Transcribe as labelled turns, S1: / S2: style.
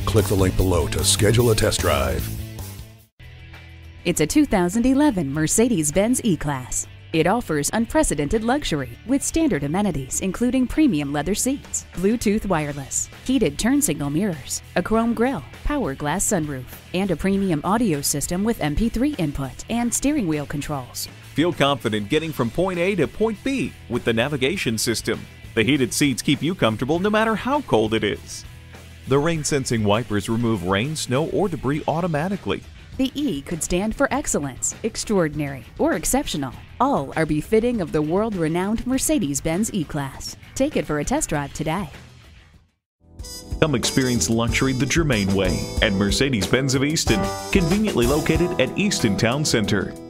S1: click the link below to schedule a test drive.
S2: It's a 2011 Mercedes-Benz E-Class. It offers unprecedented luxury with standard amenities including premium leather seats, Bluetooth wireless, heated turn signal mirrors, a chrome grille, power glass sunroof, and a premium audio system with MP3 input and steering wheel controls.
S3: Feel confident getting from point A to point B with the navigation system. The heated seats keep you comfortable no matter how cold it is. The rain-sensing wipers remove rain, snow, or debris automatically.
S2: The E could stand for excellence, extraordinary, or exceptional. All are befitting of the world-renowned Mercedes-Benz E-Class. Take it for a test drive today.
S3: Come experience luxury the Germain way at Mercedes-Benz of Easton, conveniently located at Easton Town Center.